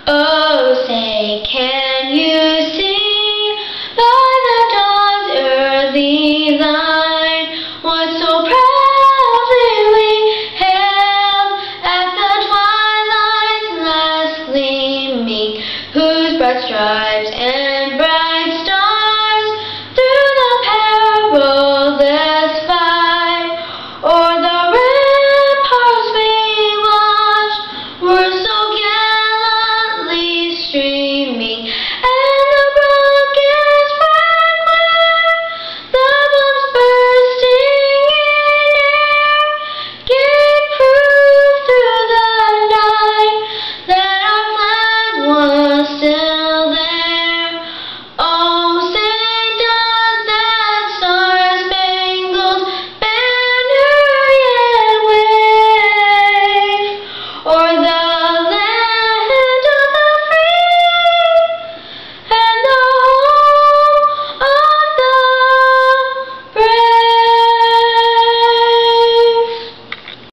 Oh, say, can you see by the dawn's early light what so proudly we hailed at the twilight's last gleaming, whose broad stripes and